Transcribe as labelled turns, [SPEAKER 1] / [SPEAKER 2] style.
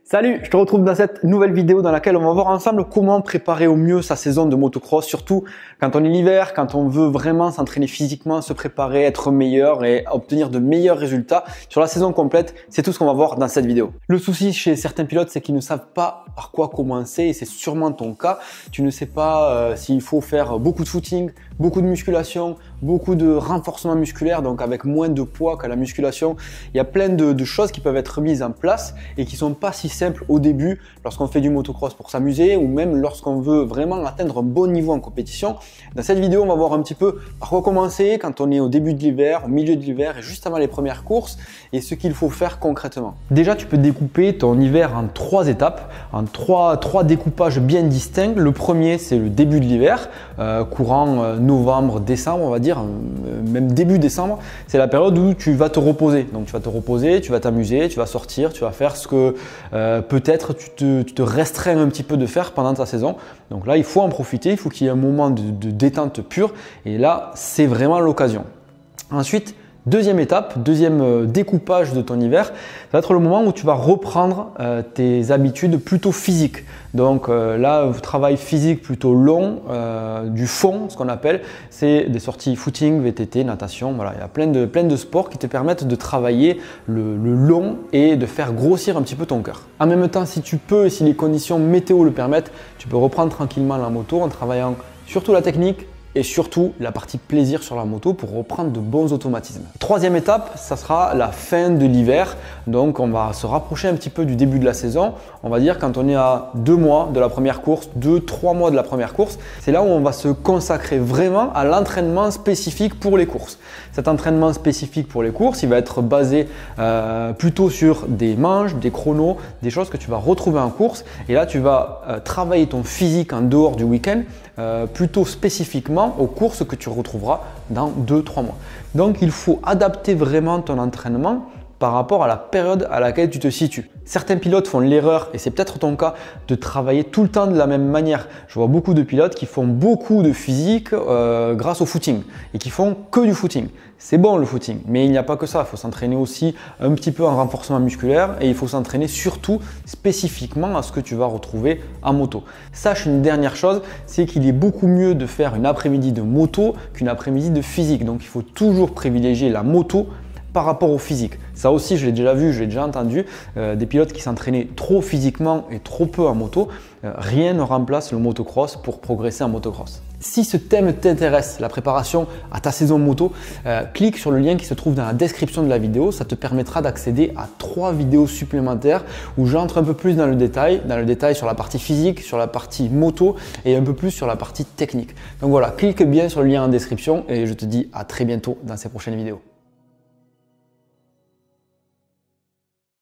[SPEAKER 1] Salut, je te retrouve dans cette nouvelle vidéo dans laquelle on va voir ensemble comment préparer au mieux sa saison de motocross, surtout quand on est l'hiver, quand on veut vraiment s'entraîner physiquement, se préparer, être meilleur et obtenir de meilleurs résultats sur la saison complète. C'est tout ce qu'on va voir dans cette vidéo. Le souci chez certains pilotes, c'est qu'ils ne savent pas par quoi commencer et c'est sûrement ton cas. Tu ne sais pas s'il faut faire beaucoup de footing, beaucoup de musculation, beaucoup de renforcement musculaire, donc avec moins de poids qu'à la musculation. Il y a plein de choses qui peuvent être mises en place et qui sont pas si simple au début lorsqu'on fait du motocross pour s'amuser ou même lorsqu'on veut vraiment atteindre un bon niveau en compétition. Dans cette vidéo, on va voir un petit peu par quoi commencer quand on est au début de l'hiver, au milieu de l'hiver et juste avant les premières courses et ce qu'il faut faire concrètement. Déjà, tu peux découper ton hiver en 3 étapes, en trois découpages bien distincts. Le premier, c'est le début de l'hiver, courant novembre, décembre, on va dire, même début décembre. C'est la période où tu vas te reposer. Donc tu vas te reposer, tu vas t'amuser, tu vas sortir, tu vas faire ce que peut-être tu te restreins un petit peu de faire pendant ta saison. Donc là, il faut en profiter, il faut qu'il y ait un moment de détente pure et là, c'est vraiment l'occasion. Ensuite, deuxième étape, deuxième découpage de ton hiver, ça va être le moment où tu vas reprendre tes habitudes plutôt physiques. Donc là, travail physique plutôt long, du fond, ce qu'on appelle, c'est des sorties footing, VTT, natation. Voilà, il y a plein de sports qui te permettent de travailler le long et de faire grossir un petit peu ton cœur. En même temps, si tu peux et si les conditions météo le permettent, tu peux reprendre tranquillement la moto en travaillant surtout la technique, et surtout la partie plaisir sur la moto pour reprendre de bons automatismes. Troisième étape, ça sera la fin de l'hiver. Donc on va se rapprocher un petit peu du début de la saison. On va dire quand on est à 2 mois de la première course, 2-3 mois de la première course. C'est là où on va se consacrer vraiment à l'entraînement spécifique pour les courses. Cet entraînement spécifique pour les courses, il va être basé plutôt sur des manches, des chronos, des choses que tu vas retrouver en course. Et là, tu vas travailler ton physique en dehors du week-end, plutôt spécifiquement aux courses que tu retrouveras dans 2-3 mois. Donc, il faut adapter vraiment ton entraînement par rapport à la période à laquelle tu te situes. Certains pilotes font l'erreur, et c'est peut-être ton cas, de travailler tout le temps de la même manière. Je vois beaucoup de pilotes qui font beaucoup de physique grâce au footing et qui font que du footing. C'est bon le footing, mais il n'y a pas que ça. Il faut s'entraîner aussi un petit peu en renforcement musculaire et il faut s'entraîner surtout spécifiquement à ce que tu vas retrouver en moto. Sache une dernière chose, c'est qu'il est beaucoup mieux de faire une après-midi de moto qu'une après-midi de physique. Donc il faut toujours privilégier la moto par rapport au physique. Ça aussi, je l'ai déjà vu, je l'ai déjà entendu, des pilotes qui s'entraînaient trop physiquement et trop peu en moto. Rien ne remplace le motocross pour progresser en motocross. Si ce thème t'intéresse, la préparation à ta saison moto, clique sur le lien qui se trouve dans la description de la vidéo. Ça te permettra d'accéder à 3 vidéos supplémentaires où j'entre un peu plus dans le détail sur la partie physique, sur la partie moto et un peu plus sur la partie technique. Donc voilà, clique bien sur le lien en description et je te dis à très bientôt dans ces prochaines vidéos.